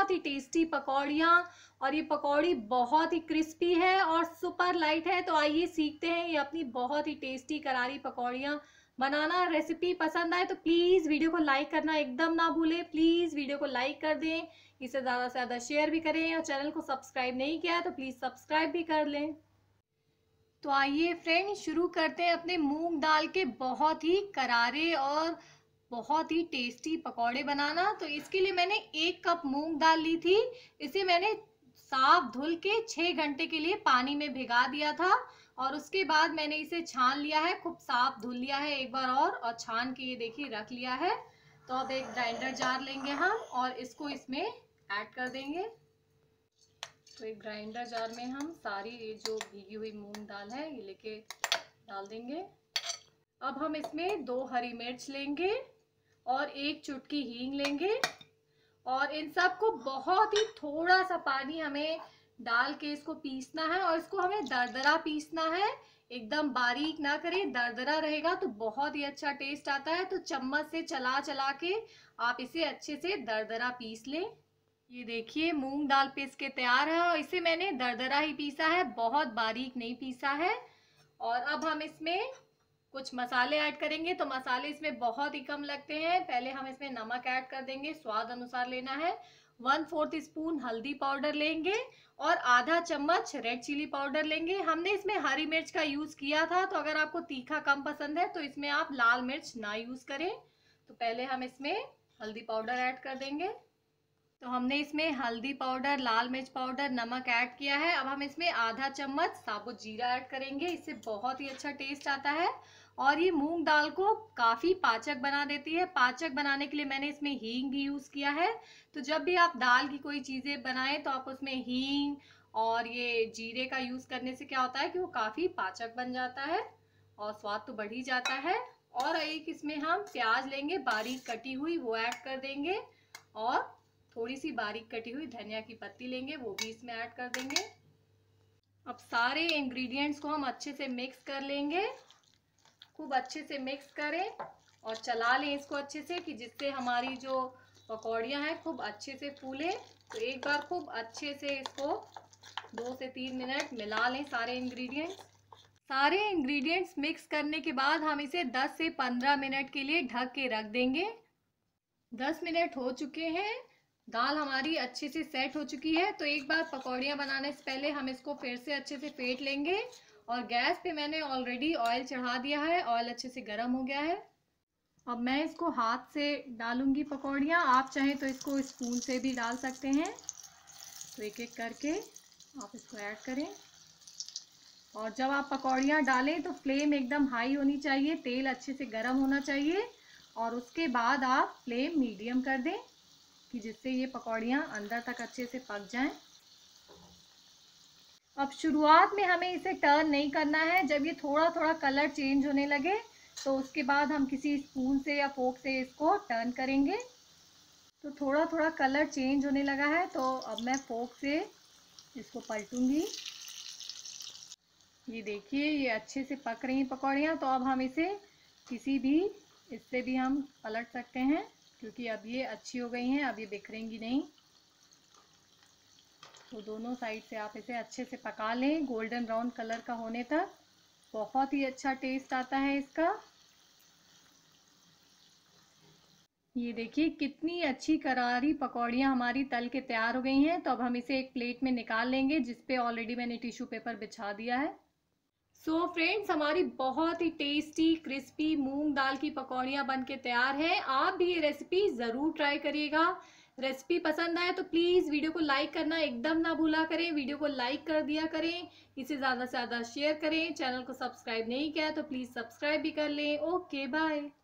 बहुत ही टेस्टी पकौड़ियाँ। और ये पकौड़ी बहुत ही क्रिस्पी है और सुपर लाइट है। तो आइए सीखते हैं ये अपनी बहुत ही टेस्टी करारी पकौड़ियाँ बनाना। रेसिपी पसंद आए तो प्लीज़ वीडियो को लाइक करना एकदम ना भूलें। प्लीज़ वीडियो को लाइक कर दें, इसे ज़्यादा से ज़्यादा शेयर भी करें, और चैनल को सब्सक्राइब नहीं किया है तो प्लीज़ सब्सक्राइब भी कर लें। तो आइए फ्रेंड्स, शुरू करते हैं अपने मूंग दाल के बहुत ही करारे और बहुत ही टेस्टी पकौड़े बनाना। तो इसके लिए मैंने 1 कप मूंग दाल ली थी। इसे मैंने साफ धुल के 6 घंटे के लिए पानी में भिगा दिया था, और उसके बाद मैंने इसे छान लिया है, खूब साफ धुल लिया है एक बार और छान के ये देखिए रख लिया है। तो अब एक ग्राइंडर जार लेंगे हम और इसको इसमें ऐड कर देंगे। तो एक ग्राइंडर जार में हम सारी ये जो भीगी हुई मूंग दाल है ये लेके डाल देंगे। अब हम इसमें 2 हरी मिर्च लेंगे और 1 चुटकी हींग लेंगे, और इन सब को बहुत ही थोड़ा सा पानी हमें डाल के इसको पीसना है, और इसको हमें दरदरा पीसना है, एकदम बारीक ना करें। दरदरा रहेगा तो बहुत ही अच्छा टेस्ट आता है। तो चम्मच से चला चला के आप इसे अच्छे से दरदरा पीस लें। ये देखिए मूंग दाल पीस के तैयार है, और इसे मैंने दरदरा ही पीसा है, बहुत बारीक नहीं पीसा है। और अब हम इसमें कुछ मसाले ऐड करेंगे। तो मसाले इसमें बहुत ही कम लगते हैं। पहले हम इसमें नमक ऐड कर देंगे, स्वाद अनुसार लेना है। 1/4 स्पून हल्दी पाउडर लेंगे और आधा चम्मच रेड चिली पाउडर लेंगे। हमने इसमें हरी मिर्च का यूज किया था, तो अगर आपको तीखा कम पसंद है तो इसमें आप लाल मिर्च ना यूज करें। तो पहले हम इसमें हल्दी पाउडर ऐड कर देंगे। तो हमने इसमें हल्दी पाउडर, लाल मिर्च पाउडर, नमक ऐड किया है। अब हम इसमें आधा चम्मच साबुत जीरा ऐड करेंगे, इससे बहुत ही अच्छा टेस्ट आता है, और ये मूंग दाल को काफ़ी पाचक बना देती है। पाचक बनाने के लिए मैंने इसमें हींग भी यूज़ किया है। तो जब भी आप दाल की कोई चीज़ें बनाएं तो आप उसमें हींग और ये जीरे का यूज़ करने से क्या होता है कि वो काफ़ी पाचक बन जाता है और स्वाद तो बढ़ ही जाता है। और एक इसमें हम प्याज लेंगे बारीक कटी हुई, वो ऐड कर देंगे, और थोड़ी सी बारीक कटी हुई धनिया की पत्ती लेंगे, वो भी इसमें ऐड कर देंगे। अब सारे इंग्रेडिएंट्स को हम अच्छे से मिक्स कर लेंगे, खूब अच्छे से मिक्स करें और चला लें इसको अच्छे से, कि जिससे हमारी जो पकौड़ियाँ हैं खूब अच्छे से फूले। तो एक बार खूब अच्छे से इसको 2 से 3 मिनट मिला लें सारे इंग्रेडिएंट्स। सारे इंग्रेडिएंट्स मिक्स करने के बाद हम इसे 10 से 15 मिनट के लिए ढक के रख देंगे। 10 मिनट हो चुके हैं, दाल हमारी अच्छे से सेट हो चुकी है। तो एक बार पकौड़ियाँ बनाने से पहले हम इसको फिर से अच्छे से फेंट लेंगे, और गैस पे मैंने ऑलरेडी ऑयल चढ़ा दिया है, ऑयल अच्छे से गर्म हो गया है। अब मैं इसको हाथ से डालूंगी पकौड़ियाँ, आप चाहें तो इसको स्पून से भी डाल सकते हैं। तो एक एक करके आप इसको ऐड करें, और जब आप पकौड़ियाँ डालें तो फ्लेम एकदम हाई होनी चाहिए, तेल अच्छे से गर्म होना चाहिए, और उसके बाद आप फ्लेम मीडियम कर दें, कि जिससे ये पकौड़ियाँ अंदर तक अच्छे से पक जाएं। अब शुरुआत में हमें इसे टर्न नहीं करना है, जब ये थोड़ा थोड़ा कलर चेंज होने लगे तो उसके बाद हम किसी स्पून से या फोक से इसको टर्न करेंगे। तो थोड़ा थोड़ा कलर चेंज होने लगा है, तो अब मैं फोक से इसको पलटूंगी। ये देखिए ये अच्छे से पक रही हैं पकौड़ियाँ। तो अब हम इसे किसी भी इससे भी हम पलट सकते हैं, क्योंकि अब ये अच्छी हो गई हैं, अब ये बिखरेंगी नहीं। तो दोनों साइड से आप इसे अच्छे से पका लें गोल्डन ब्राउन कलर का होने तक। बहुत ही अच्छा टेस्ट आता है इसका। ये देखिए कितनी अच्छी करारी पकौड़ियाँ हमारी तल के तैयार हो गई हैं। तो अब हम इसे एक प्लेट में निकाल लेंगे, जिस पे ऑलरेडी मैंने टिश्यू पेपर बिछा दिया है। सो फ्रेंड्स, हमारी बहुत ही टेस्टी क्रिस्पी मूंग दाल की पकौड़ियाँ बन के तैयार हैं। आप भी ये रेसिपी ज़रूर ट्राई करिएगा। रेसिपी पसंद आए तो प्लीज़ वीडियो को लाइक करना एकदम ना भूला करें। वीडियो को लाइक कर दिया करें, इसे ज़्यादा से ज़्यादा शेयर करें। चैनल को सब्सक्राइब नहीं किया तो प्लीज़ सब्सक्राइब भी कर लें। Okay bye.